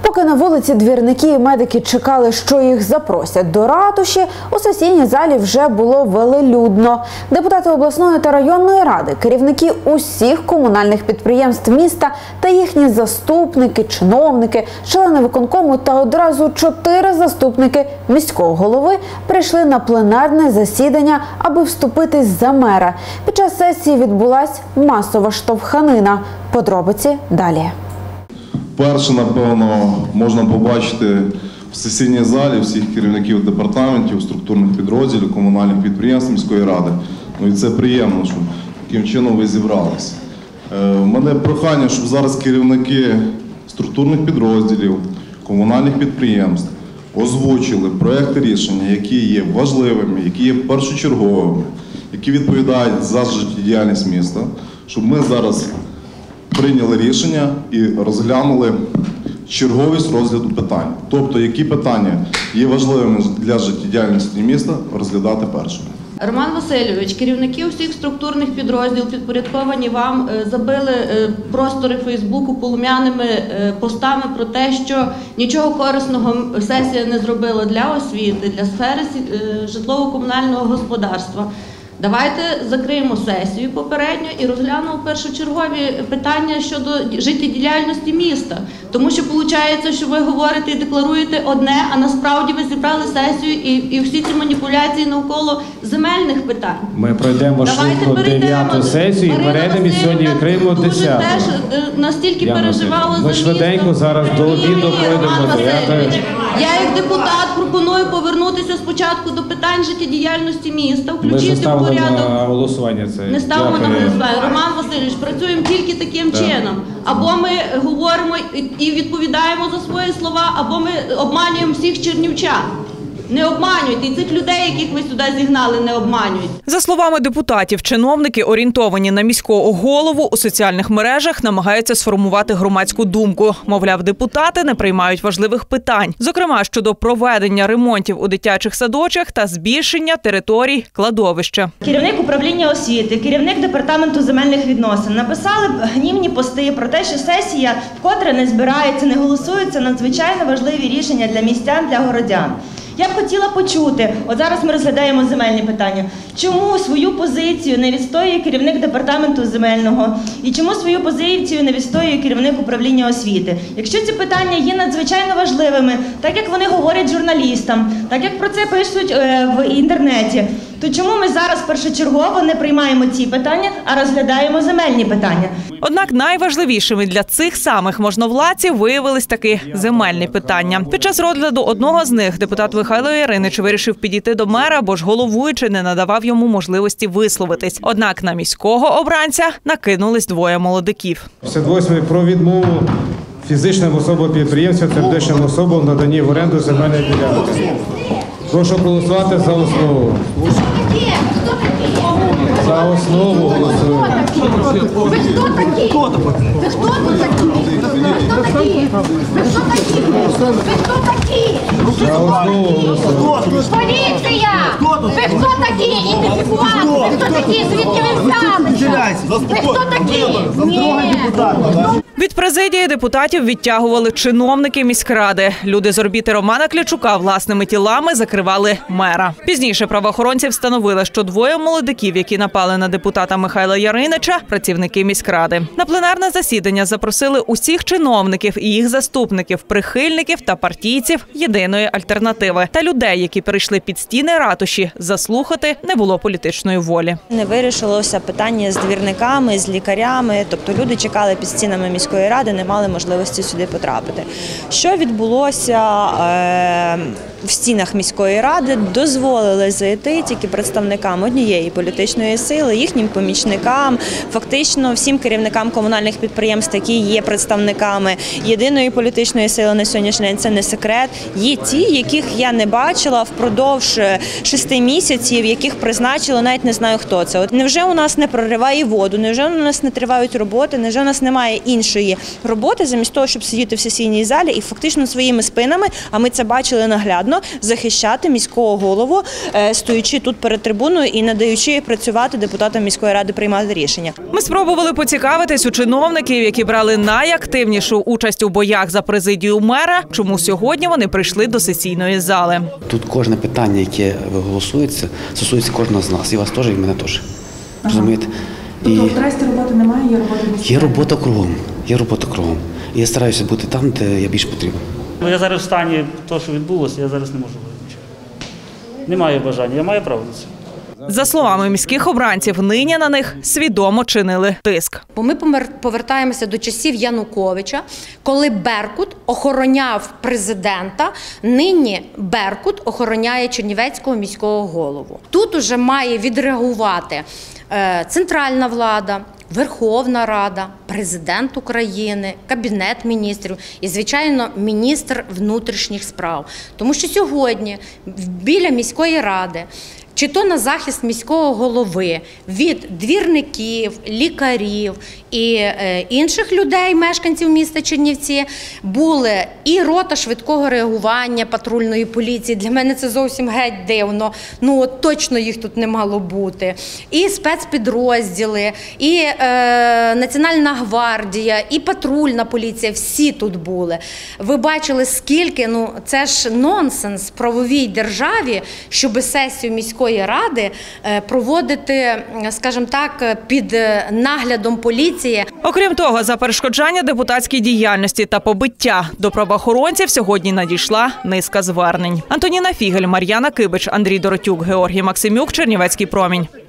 Поки на вулиці двірники і медики чекали, що їх запросять до ратуші, у сесійній залі вже було велелюдно. Депутати обласної та районної ради, керівники усіх комунальних підприємств міста та їхні заступники, чиновники, члени виконкому та одразу 4 заступники міського голови прийшли на пленарне засідання, аби вступитись за мера. Під час сесії відбулась масова штовханина. Подробиці далі. Перше, напевно, можна побачити в сесійній залі всіх керівників департаментів, структурних підрозділів, комунальних підприємств міської ради. Ну і це приємно, що таким чином ви зібралися. У мене прохання, щоб зараз керівники структурних підрозділів, комунальних підприємств озвучили проекти рішення, які є важливими, які є першочерговими, які відповідають за життєдіяльність міста, щоб ми зараз прийняли рішення і розглянули черговість розгляду питань. Тобто, які питання є важливими для життєдіяльності міста, розглядати першими. Роман Васильович, керівники усіх структурних підрозділів, підпорядковані вам, забили простори Фейсбуку полум'яними постами про те, що нічого корисного сесія не зробила для освіти, для сфери житлово-комунального господарства. Давайте закриємо сесію попередньо і розглянемо першочергові питання щодо життєдіяльності міста. Тому що виходить, що ви говорите і декларуєте одне, а насправді ви зібрали сесію і всі ці маніпуляції навколо земельних питань. Ми пройдемо швидко 9-ту сесію і перейдемо і сьогодні відкриємо 10-ту. Дуже теж настільки переживала за місто. Ми швиденько зараз до обіду пройдемо 9-ту. Я як депутат пропоную повернутися спочатку до питань життєдіяльності міста, включити в порядок. На голосування це. Не ставимо на голосування. Роман Васильович, працюємо тільки таким чином. Або ми говоримо і відповідаємо за свої слова, або ми обманюємо всіх чернівчан. Не обманюйте, і цих людей, яких ви сюди зігнали, не обманюйте. За словами депутатів, чиновники, орієнтовані на міського голову, у соціальних мережах намагаються сформувати громадську думку. Мовляв, депутати не приймають важливих питань. Зокрема, щодо проведення ремонтів у дитячих садочках та збільшення територій кладовища. Керівник управління освіти, керівник департаменту земельних відносин написали гнівні пости про те, що сесія вкотре не збирається, не голосується надзвичайно важливі рішення для містян, для городян. Я б хотіла почути, от зараз ми розглядаємо земельні питання, чому свою позицію не відстоює керівник департаменту земельного і чому свою позицію не відстоює керівник управління освіти. Якщо ці питання є надзвичайно важливими, так як вони говорять журналістам, так як про це пишуть в інтернеті, то чому ми зараз першочергово не приймаємо ці питання, а розглядаємо земельні питання? Однак найважливішими для цих самих можновладців виявились таки земельні питання. Під час розгляду одного з них депутат Михайло Яринич вирішив підійти до мера, бо ж головуючий не надавав йому можливості висловитись. Однак на міського обранця накинулись 2 молодиків. 58 про відмову фізичним особам-підприємцям та юридичним особам в наданні в оренду земельної ділянки. Прошу голосувати за основу. За основу голосуємо. Ви хто такі? Ви хто такі? За основу голосуємо. Поліція! Ви хто такі? Ідентифікувати! Ви хто такі? Звідки ви взялися? Ви хто такі? Ні! Від президії депутатів відтягували чиновники міськради. Люди з орбіти Романа Клячука власними тілами закривали мера. Пізніше правоохоронці встановили, що 2 молодиків, які напали на депутата Михайла Яринича, працівники міськради. На пленарне засідання запросили усіх чиновників і їх заступників, прихильників та партійців єдиної альтернативи. Та людей, які перейшли під стіни ратуші, заслухати не було політичної волі. Не вирішилося питання з двірниками, з лікарями, тобто люди чекали під стінами міської ради, не мали можливості сюди потрапити. Що відбулося в стінах міської ради? Дозволили зайти тільки представникам однієї політичної сили, їхнім помічникам, фактично всім керівникам комунальних підприємств, які є представниками єдиної політичної сили на сьогоднішній день, це не секрет. Є ті, яких я не бачила впродовж 6 місяців, яких призначили, навіть не знаю хто це. От невже у нас не прориває воду, невже у нас не тривають роботи, невже у нас немає іншої роботи, замість того, щоб сидіти в сесійній залі і фактично своїми спинами, а ми це бачили наглядно, законно захищати міського голову, стоячи тут перед трибуною і не даючи працювати депутатам міської ради приймати рішення. Ми спробували поцікавитись у чиновників, які брали найактивнішу участь у боях за президію мера, чому сьогодні вони прийшли до сесійної зали. Тут кожне питання, яке голосується, стосується кожного з нас. І вас теж, і мене теж. Розумієте? Тобто в трасті роботи немає, є робота міської? Є робота кругом. Є робота кругом. І я стараюся бути там, де я більш потрібен. Я зараз в стані того, що відбулося, я зараз не можу говорити нічого. Немає бажання, я маю право на це. За словами міських обранців, нині на них свідомо чинили тиск. Бо ми повертаємося до часів Януковича, коли Беркут охороняв президента, нині Беркут охороняє Чернівецького міського голову. Тут уже має відреагувати центральна влада, Верховна Рада, Президент України, Кабінет міністрів і, звичайно, міністр внутрішніх справ. Тому що сьогодні біля міської ради чи то на захист міського голови від двірників, лікарів і інших людей, мешканців міста Чернівці, були і рота швидкого реагування патрульної поліції. Для мене це зовсім геть дивно. Ну, от точно їх тут не мало бути. І спецпідрозділи, і Національна гвардія, і патрульна поліція. Всі тут були. Ви бачили, скільки, ну, це ж нонсенс в правовій державі, щоб сесію міської ради проводити, скажімо так, під наглядом поліції. Окрім того, за перешкоджання депутатській діяльності та побиття до правоохоронців сьогодні надійшла низка звернень. Антоніна Фігель, Мар'яна Кибич, Андрій Доротюк, Георгій Максимюк, Чернівецький промінь.